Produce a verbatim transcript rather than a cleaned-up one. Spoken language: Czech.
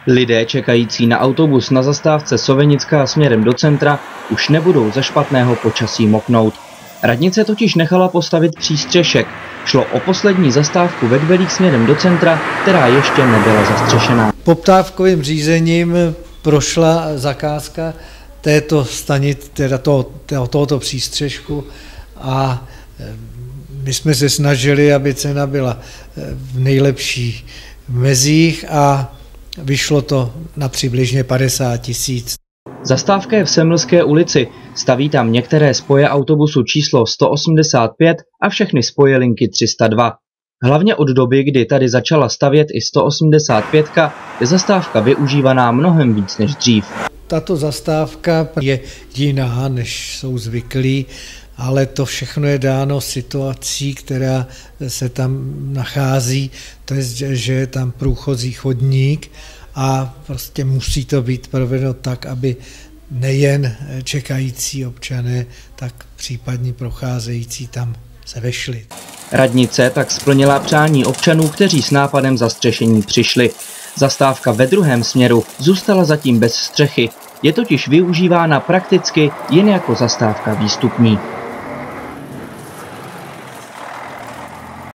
Lidé čekající na autobus na zastávce Sověnická směrem do centra už nebudou za špatného počasí moknout. Radnice totiž nechala postavit přístřešek. Šlo o poslední zastávku ve dveřích směrem do centra, která ještě nebyla zastřešená. Poptávkovým řízením prošla zakázka této stanic, teda toho, tohoto přístřešku a my jsme se snažili, aby cena byla v nejlepších mezích a vyšlo to na přibližně padesát tisíc. Zastávka je v Semilské ulici, staví tam některé spoje autobusu číslo sto osmdesát pět a všechny spoje linky tři sta dva. Hlavně od doby, kdy tady začala stavět i sto osmdesát pět, je zastávka využívaná mnohem víc než dřív. Tato zastávka je jiná, než jsou zvyklí, ale to všechno je dáno situací, která se tam nachází, to je, že je tam průchozí chodník a prostě musí to být provedeno tak, aby nejen čekající občané, tak případní procházející tam se vešli. Radnice tak splnila přání občanů, kteří s nápadem zastřešení přišli. Zastávka ve druhém směru zůstala zatím bez střechy, je totiž využívána prakticky jen jako zastávka výstupní.